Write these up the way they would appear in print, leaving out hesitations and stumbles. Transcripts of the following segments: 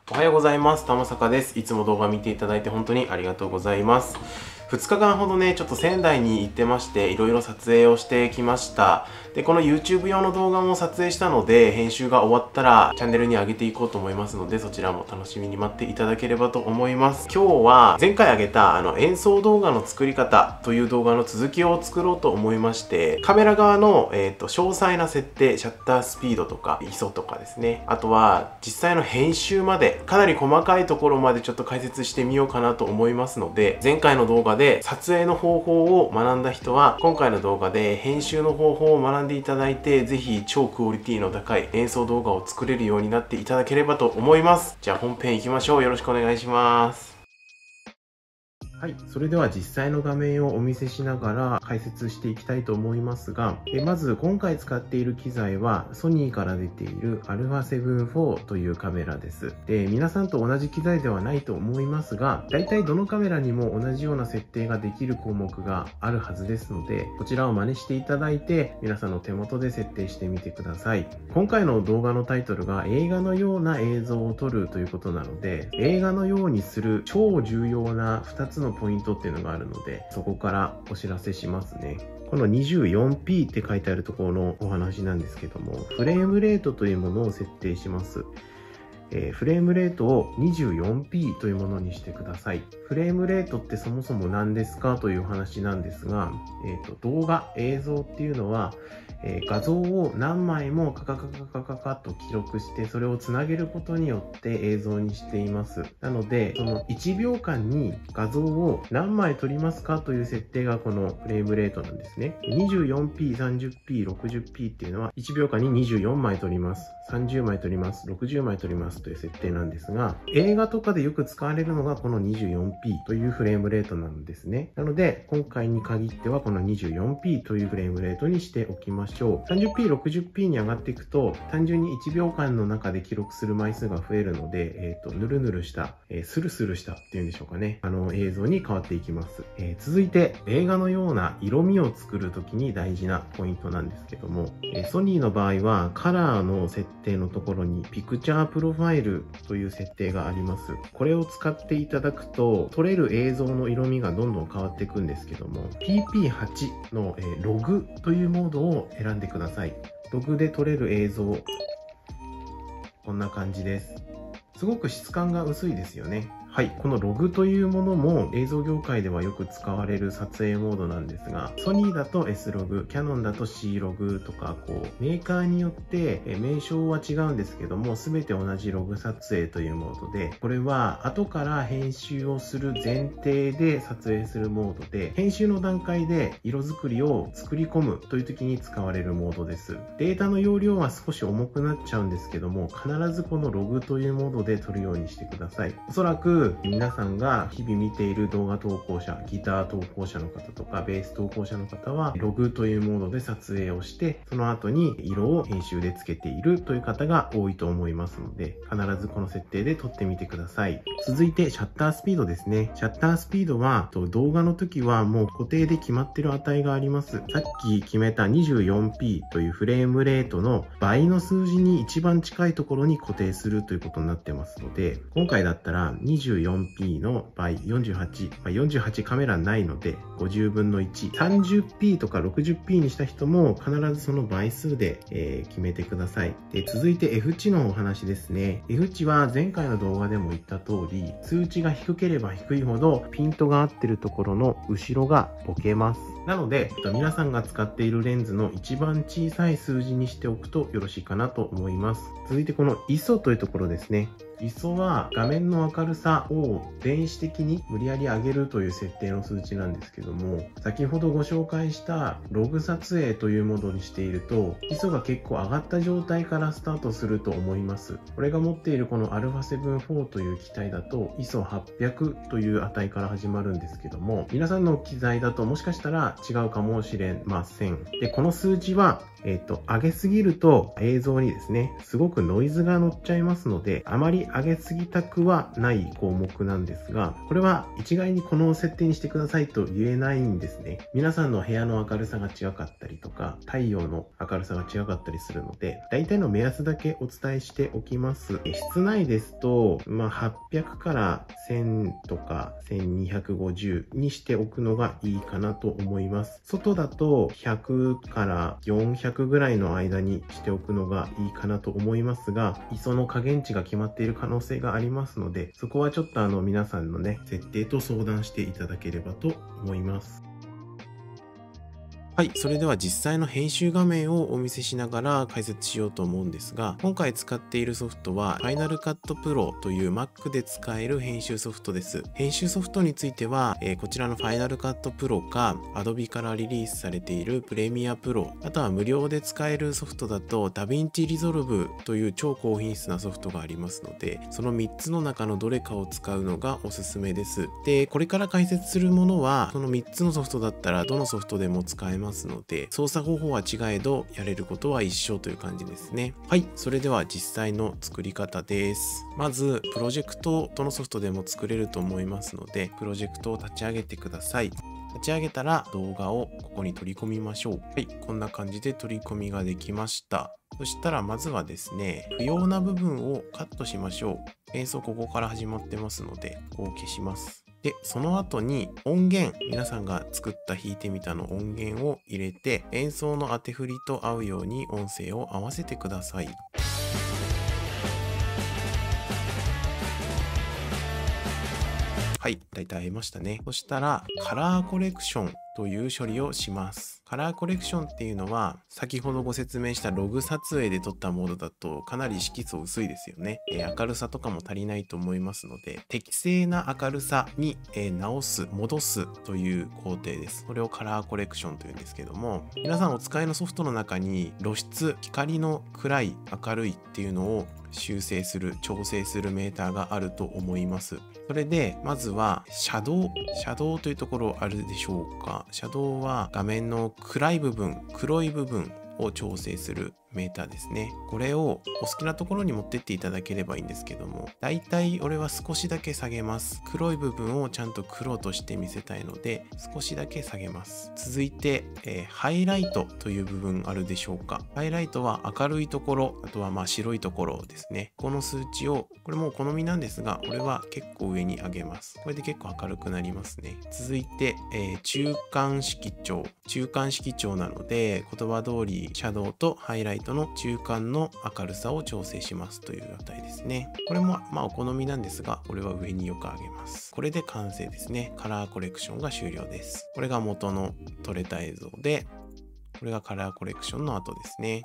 おはようございます。玉坂です。いつも動画見ていただいて本当にありがとうございます。2日間ほどね、ちょっと仙台に行ってまして、いろいろ撮影をしてきました。で、この YouTube 用の動画も撮影したので、編集が終わったらチャンネルに上げていこうと思いますので、そちらも楽しみに待っていただければと思います。今日は前回上げた演奏動画の作り方という動画の続きを作ろうと思いまして、カメラ側の、詳細な設定、シャッタースピードとか ISO とかですね。あとは実際の編集まで、かなり細かいところまでちょっと解説してみようかなと思いますので、前回の動画で撮影の方法を学んだ人は、今回の動画で編集の方法を学んでいただいて、ぜひ超クオリティの高い演奏動画を作れるようになっていただければと思います。じゃあ本編行きましょう。よろしくお願いします。はい。それでは実際の画面をお見せしながら解説していきたいと思いますが、まず今回使っている機材はソニーから出ている α7 IV というカメラです。で、皆さんと同じ機材ではないと思いますが、大体どのカメラにも同じような設定ができる項目があるはずですので、こちらを真似していただいて、皆さんの手元で設定してみてください。今回の動画のタイトルが映画のような映像を撮るということなので、映画のようにする超重要な2つのポイントっていうのがあるので、そこからお知らせしますね。この 24p って書いてあるところのお話なんですけども、フレームレートというものを設定します。フレームレートを 24p というものにしてください。フレームレートってそもそも何ですかというお話なんですが、動画、映像っていうのは、画像を何枚もカカと記録して、それをつなげることによって映像にしています。なので、その1秒間に画像を何枚撮りますかという設定がこのフレームレートなんですね。24p、30p、60p っていうのは1秒間に24枚撮ります。30枚撮ります。60枚撮りますという設定なんですが、映画とかでよく使われるのがこの 24p というフレームレートなんですね。なので、今回に限ってはこの 24p というフレームレートにしておきましょう。30p、60p に上がっていくと、単純に1秒間の中で記録する枚数が増えるので、ぬるぬるした、スルスルしたっていうんでしょうかね。映像に変わっていきます。続いて、映画のような色味を作るときに大事なポイントなんですけども、ソニーの場合はカラーの設定のところにピクチャープロファイルという設定があります。これを使っていただくと、撮れる映像の色味がどんどん変わっていくんですけども、PP8 のログというモードを選んでください。ログで撮れる映像、こんな感じです。すごく質感が薄いですよね。はい。このログというものも映像業界ではよく使われる撮影モードなんですが、ソニーだと S ログ、キヤノンだと C ログとか、メーカーによって名称は違うんですけども、すべて同じログ撮影というモードで、これは後から編集をする前提で撮影するモードで、編集の段階で色作りを作り込むという時に使われるモードです。データの容量は少し重くなっちゃうんですけども、必ずこのログというモードで撮るようにしてください。おそらく皆さんが日々見ている動画投稿者、ギター投稿者の方とか、ベース投稿者の方は、ログというモードで撮影をして、その後に色を編集でつけているという方が多いと思いますので、必ずこの設定で撮ってみてください。続いて、シャッタースピードですね。シャッタースピードは、動画の時はもう固定で決まってる値があります。さっき決めた 24p というフレームレートの倍の数字に一番近いところに固定するということになってますので、今回だったら 24p の倍48、48カメラないので50分の1、30p とか 60p にした人も必ずその倍数で、決めてください。で、続いて F 値のお話ですね。F 値は前回の動画でも言った通り、数値が低ければ低いほどピントが合ってるところの後ろがボケます。なので、皆さんが使っているレンズの一番小さい数字にしておくとよろしいかなと思います。続いてこの ISO というところですね。ISO は画面の明るさを電子的に無理やり上げるという設定の数値なんですけども、先ほどご紹介したログ撮影というモードにしていると ISO が結構上がった状態からスタートすると思います。これが持っているこの α7 IV という機体だと ISO800 という値から始まるんですけども、皆さんの機材だともしかしたら違うかもしれません。で、この数値は上げすぎると映像にですね、すごくノイズが乗っちゃいますので、あまり上げすぎたくはない項目なんですが、これは一概にこの設定にしてくださいと言えないんですね。皆さんの部屋の明るさが違かったりとか、太陽の明るさが違かったりするので、大体の目安だけお伝えしておきます。室内ですと、800から1000とか1250にしておくのがいいかなと思います。外だと100から400ぐらいの間にしておくのがいいかなと思いますが、ISOの加減値が決まっている可能性がありますので、そこはちょっと皆さんのね、設定と相談していただければと思います。はい。それでは実際の編集画面をお見せしながら解説しようと思うんですが、今回使っているソフトは Final Cut Pro という Mac で使える編集ソフトです。編集ソフトについては、こちらの Final Cut Pro か Adobe からリリースされている Premiere Pro、あとは無料で使えるソフトだと DaVinci Resolve という超高品質なソフトがありますので、その3つの中のどれかを使うのがおすすめです。で、これから解説するものは、その3つのソフトだったらどのソフトでも使えますので、操作方法は違えどやれることは一緒という感じですね。はい、それでは実際の作り方です。まずプロジェクトをどのソフトでも作れると思いますので、プロジェクトを立ち上げてください。立ち上げたら動画をここに取り込みましょう。はい、こんな感じで取り込みができました。そしたらまずはですね、不要な部分をカットしましょう。演奏ここから始まってますので、ここを消します。で、その後に音源、皆さんが作った弾いてみたの音源を入れて、演奏の当て振りと合うように音声を合わせてください。はい、だいたい合いましたね。そしたら、カラーコレクションという処理をします。カラーコレクションっていうのは、先ほどご説明したログ撮影で撮ったモードだとかなり色素薄いですよね。明るさとかも足りないと思いますので、適正な明るさに、直す、戻すという工程です。これをカラーコレクションというんですけども、皆さんお使いのソフトの中に露出、光の暗い、明るいっていうのを修正する、調整するメーターがあると思います。それで、まずは、シャドウというところあるでしょうか。シャドウは画面の暗い部分、黒い部分を調整するメーターですね。これをお好きなところに持ってっていただければいいんですけども、だいたい俺は少しだけ下げます。黒い部分をちゃんと黒として見せたいので、少しだけ下げます。続いて、ハイライトという部分あるでしょうか。ハイライトは明るいところ、あとは白いところですね。この数値を、これもお好みなんですが、俺は結構上に上げます。これで結構明るくなりますね。続いて、中間色調。中間色調なので、言葉通りシャドウとハイライトの中間の明るさを調整しますという値ですね。これもお好みなんですが、これは上によく上げます。これで完成ですね。カラーコレクションが終了です。これが元の撮れた映像で、これがカラーコレクションの後ですね。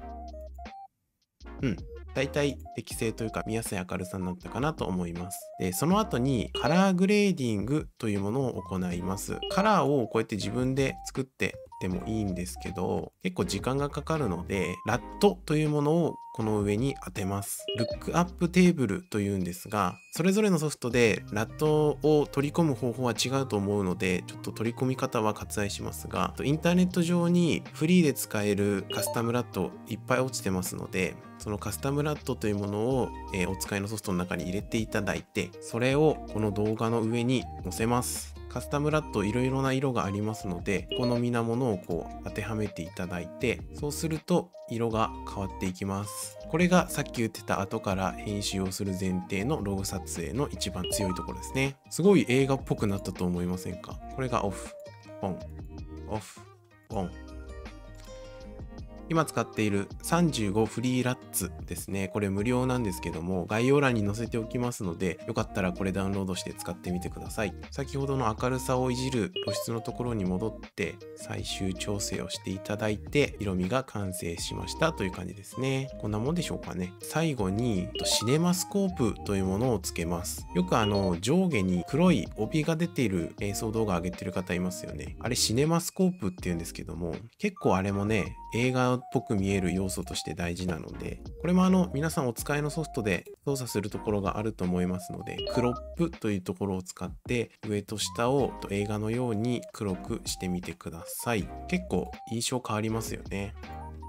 だいたい適正というか見やすい明るさになったかなと思います。で、その後にカラーグレーディングというものを行います。カラーをこうやって自分で作ってでもいいんですけど、結構時間がかかるので、ラットというものをこの上に当てます。ルックアップテーブルというんですが、それぞれのソフトでラットを取り込む方法は違うと思うので、ちょっと取り込み方は割愛しますが、インターネット上にフリーで使えるカスタムラットいっぱい落ちてますので、そのカスタムラットというものを、お使いのソフトの中に入れていただいて、それをこの動画の上に載せます。カスタムラットいろいろな色がありますので、お好みなものを当てはめていただいて、そうすると色が変わっていきます。これがさっき言ってた後から編集をする前提のログ撮影の一番強いところですね。すごい映画っぽくなったと思いませんか？これがオフ、オン、オフ、オン。今使っている35フリーラッツですね。これ無料なんですけども、概要欄に載せておきますので、よかったらこれダウンロードして使ってみてください。先ほどの明るさをいじる露出のところに戻って最終調整をしていただいて、色味が完成しましたという感じですね。こんなもんでしょうかね。最後にシネマスコープというものをつけます。よく上下に黒い帯が出ている演奏動画上げてる方いますよね。あれシネマスコープって言うんですけども、結構あれもね、映画っぽく見える要素として大事なので、これも皆さんお使いのソフトで操作するところがあると思いますので、クロップというところを使って上と下を映画のように黒くしてみてください。結構印象変わりますよね。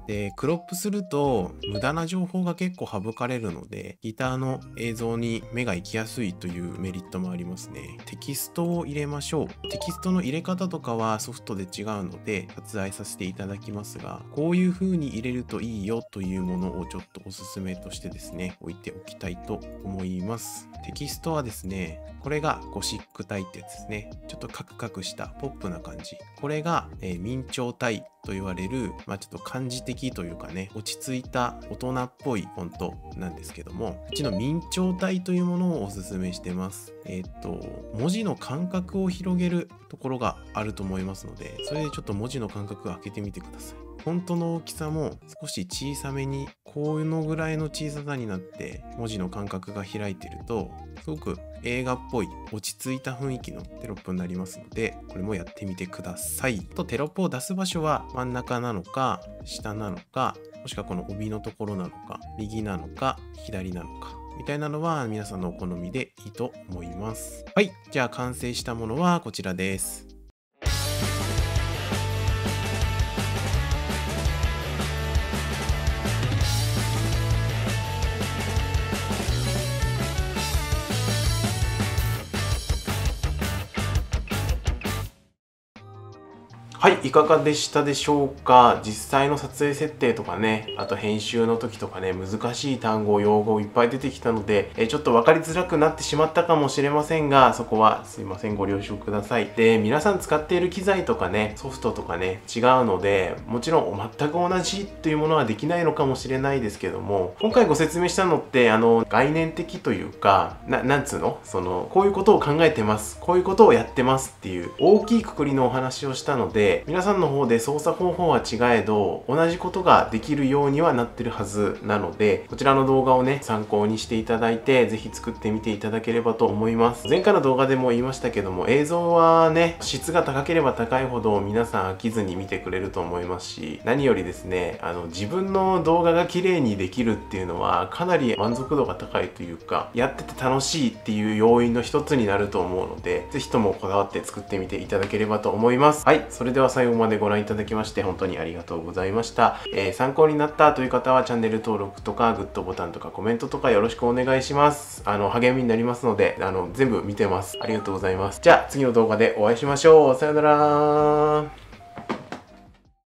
で、クロップすると無駄な情報が結構省かれるので、ギターの映像に目が行きやすいというメリットもありますね。テキストを入れましょう。テキストの入れ方とかはソフトで違うので割愛させていただきますが、こういう風に入れるといいよというものをちょっとおすすめとしてですね、置いておきたいと思います。テキストはですね、これがゴシック体ってやつですね。ちょっとカクカクしたポップな感じ。これが、明朝体と言われる、ちょっと漢字的というかね、落ち着いた大人っぽいフォントなんですけども、うちの明朝体というものをおすすめしてます。文字の間隔を広げるところがあると思いますので、それでちょっと文字の間隔を開けてみてください。フォントの大きさも少し小さめに、こういうのぐらいの小ささになって文字の間隔が開いてると、すごく映画っぽい落ち着いた雰囲気のテロップになりますので、これもやってみてください。テロップを出す場所は真ん中なのか下なのか、もしくはこの帯のところなのか、右なのか左なのかみたいなのは皆さんのお好みでいいと思います。はい、じゃあ完成したものはこちらです。はい、いかがでしたでしょうか。実際の撮影設定とかね、あと編集の時とかね、難しい単語、用語いっぱい出てきたので、ちょっと分かりづらくなってしまったかもしれませんが、そこはすいません、ご了承ください。で、皆さん使っている機材とかね、ソフトとかね、違うので、もちろん全く同じというものはできないのかもしれないですけども、今回ご説明したのって、概念的というか、なんつうのこういうことを考えてます、こういうことをやってますっていう大きい括りのお話をしたので、皆さんの方で操作方法は違えど同じことができるようにはなってるはずなので、こちらの動画をね参考にしていただいて、ぜひ作ってみていただければと思います。前回の動画でも言いましたけども、映像はね質が高ければ高いほど皆さん飽きずに見てくれると思いますし、何よりですね自分の動画が綺麗にできるっていうのはかなり満足度が高いというか、やってて楽しいっていう要因の一つになると思うので、ぜひともこだわって作ってみていただければと思います。はい、それでは最後までご覧いただきまして本当にありがとうございました。参考になったという方はチャンネル登録とかグッドボタンとかコメントとかよろしくお願いします。励みになりますので全部見てます。ありがとうございます。じゃあ次の動画でお会いしましょう。さよなら。